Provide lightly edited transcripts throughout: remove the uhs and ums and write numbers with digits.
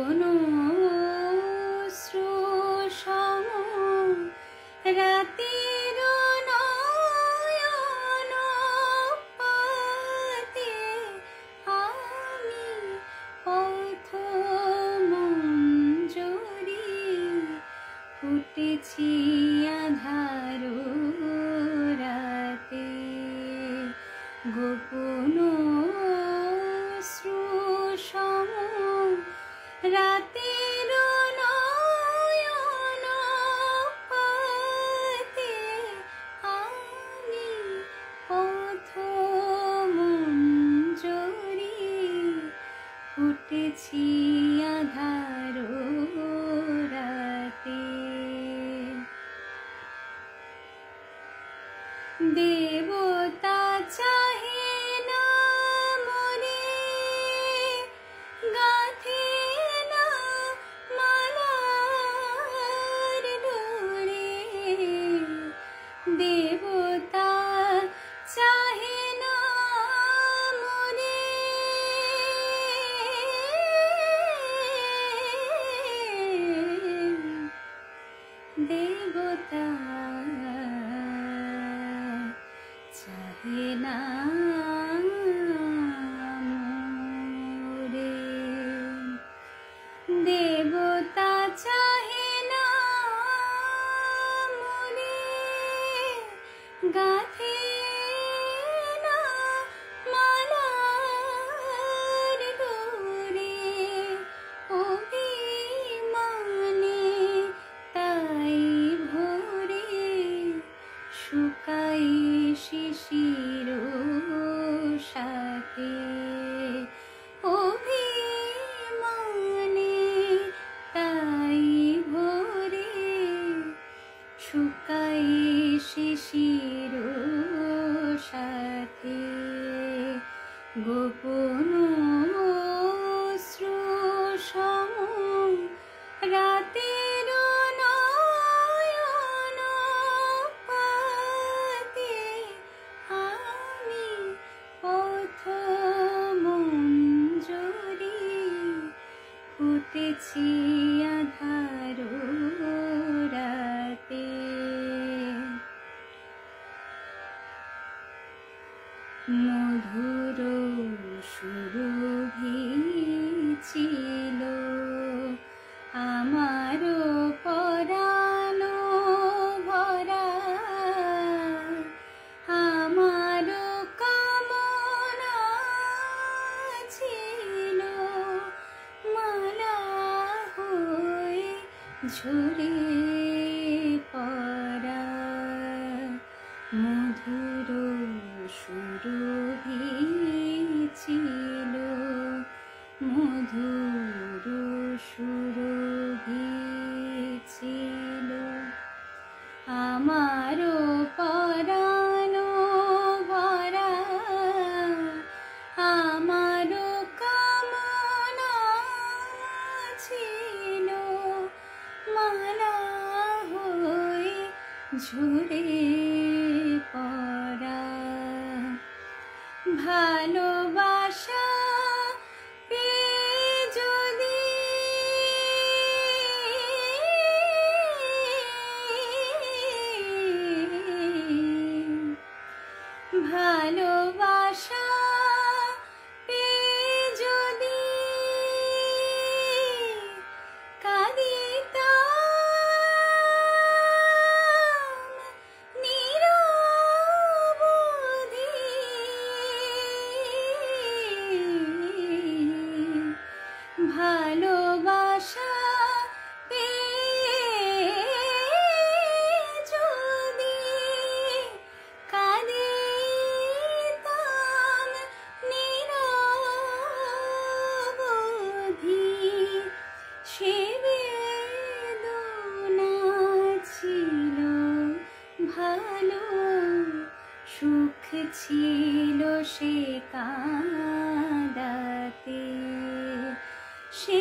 গোপন শ্রুসম রাতের নয়ন পাতে আমি পথ মঞ্জরি ফুটেছি আধার রাতে গোপন শ্রুসম রাতের নয়ন পাতে আমি পথ মঞ্জরি ফুটেছি আধার রাতে দেবতা চাহে না মরে গাথে না মালার ডোরে দেবতা চাহে না মরে দেবতা চাহে না মোরে দেবতা চাহে না মোরে গাথে না মালার ডোরে অভিমানে তাই ভোরে শুকাই শিশির সাথে অভিমানে তাই ভোরে শুকাই শিশির সাথে গোপন শ্রুসম রাতের নয়ন পাতে আমি পথ মঞ্জরি ফুটেছি আধার রাতে মধুর সুরভি ছিল আমার পরাণ ভরা আমার কামনা ছিল মালা হয়ে ঝরে পড়া মধুর সুরভি ছিল মধুর সুরভি ছিল আমার পরাণ ভরা আমার কামনা ছিল মালা হয়ে ঝরে পড়া ভালোবাসা পেয়ে যদি ভালোবাসা পেয়ে যদি কাঁদিতাম নিরবধি ভালোবাসা পেয়ে যদি কাঁদিতাম নিরবধি সে বেদনা ছিল ভালো সুখ ছিল সে কাঁদাতে সে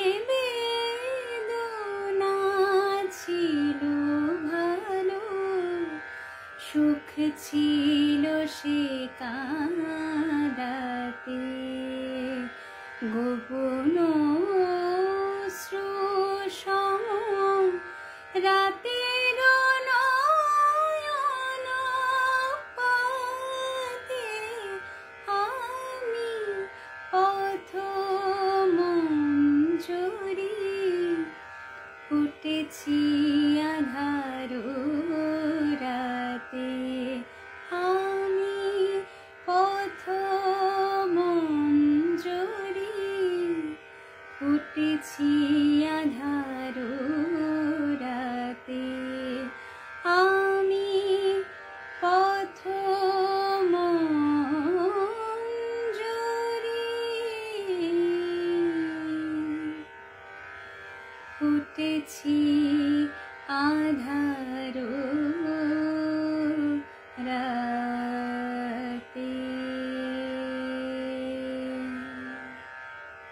বেদনা ছিল ভালো সুখ ছিল সে কাঁদাতে গোপন শ্রু ফুটেছি আঁধারো রাতে, আমি পথ মঞ্জরি ফুটেছি আঁধারো রাতে, আমি পথ মঞ্জরি ফুটেছি আঁধারো রাতে।